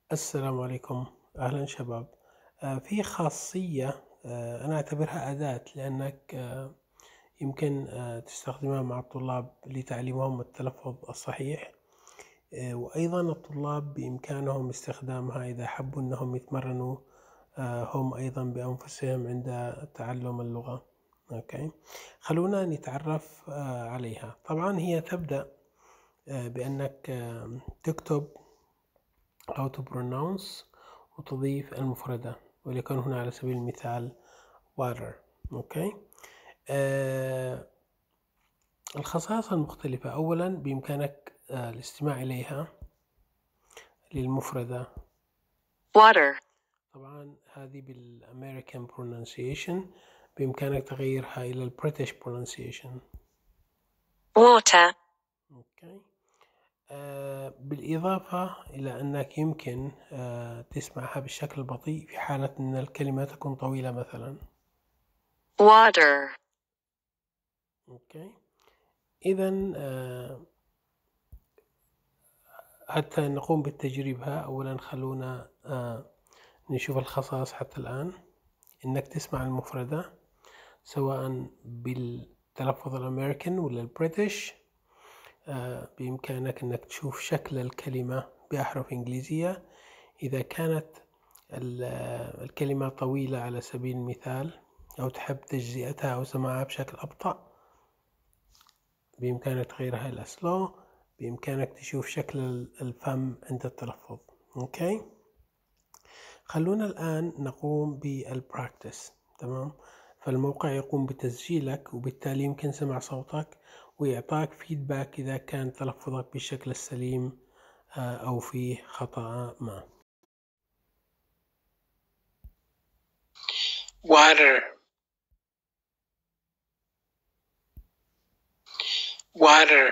السلام عليكم، أهلًا شباب. في خاصية أنا أعتبرها أداة لأنك يمكن تستخدمها مع الطلاب لتعليمهم التلفظ الصحيح، وأيضًا الطلاب بإمكانهم استخدامها إذا حبوا إنهم يتمرنوا هم أيضًا بأنفسهم عند تعلم اللغة. أوكي، خلونا نتعرف عليها. طبعًا هي تبدأ بأنك تكتب how to pronounce وتضيف المفردة، وليكن هنا على سبيل المثال water. أوكي. آه الخصائص المختلفة، أولا بإمكانك الاستماع إليها للمفردة water, طبعا هذه بالأمريكان pronunciation، بإمكانك تغييرها إلى البريتش pronunciation. water, أوكي. بالإضافة إلى أنك يمكن تسمعها بالشكل البطيء في حالة أن الكلمة تكون طويلة مثلا. water, أوكي. إذا حتى نقوم بالتجربة، أولا خلونا نشوف الخصائص حتى الآن. إنك تسمع المفردة سواء بالتلفظ الأمريكان ولا البريتش. بإمكانك إنك تشوف شكل الكلمة بأحرف إنجليزية. إذا كانت الكلمة طويلة على سبيل المثال أو تحب تجزئتها أو سماعها بشكل أبطأ، بإمكانك تغيرها إلى سلو. بإمكانك تشوف شكل الفم عند التلفظ. أوكي، خلونا الآن نقوم بالبراكتس. تمام، فالموقع يقوم بتسجيلك وبالتالي يمكن سمع صوتك وإعطاك فيدباك إذا كان تلفظك بالشكل السليم أو فيه خطأ ما. water, water,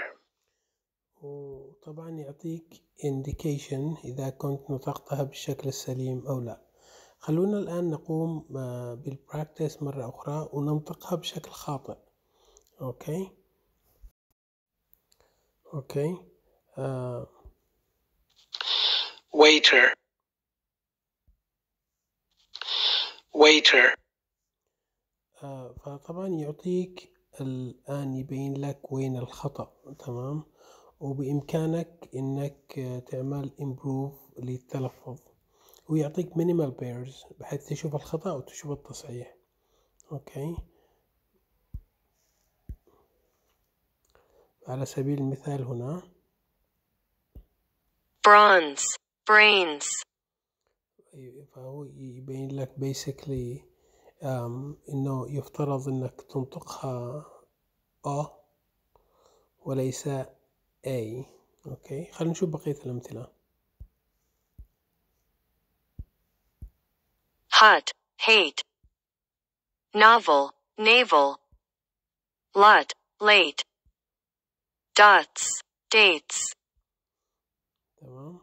وطبعا يعطيك indication إذا كنت نطقتها بالشكل السليم أو لا. خلونا الآن نقوم بالبراكتس مرة أخرى وننطقها بشكل خاطئ. أوكي. أوكي. waiter, waiter, فطبعا يعطيك الآن يبين لك وين الخطأ. تمام، وبإمكانك إنك تعمل improve للتلفظ، ويعطيك minimal pairs بحيث تشوف الخطأ وتشوف التصحيح. أوكي، على سبيل المثال هنا bronze, brains, فهو يبين لك basically إنه يفترض إنك تنطقها وليس A. أوكي، خلينا نشوف بقية الأمثلة. hot, hate, novel, navel, lot, late, dots, dates, تمام.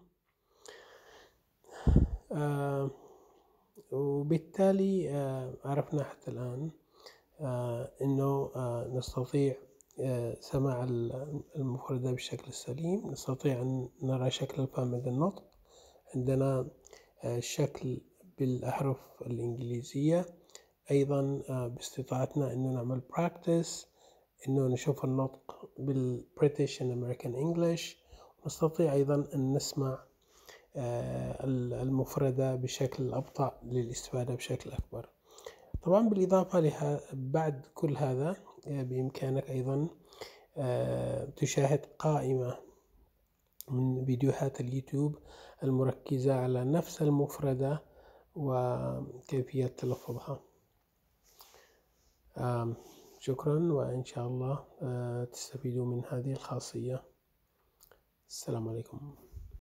وبالتالي عرفنا حتى الآن إنه نستطيع سماع المفردة بشكل السليم، نستطيع أن نرى شكل الفم عند النطق. عندنا شكل بالأحرف الإنجليزية، أيضا باستطاعتنا أنه نعمل براكتس، أنه نشوف النطق بالبريتش and American English. نستطيع أيضا أن نسمع المفردة بشكل أبطأ للاستفادة بشكل أكبر. طبعا بالإضافة بعد كل هذا بإمكانك أيضا تشاهد قائمة من فيديوهات اليوتيوب المركزة على نفس المفردة وكيفية تلفظها. شكرا، وإن شاء الله تستفيدوا من هذه الخاصية. السلام عليكم.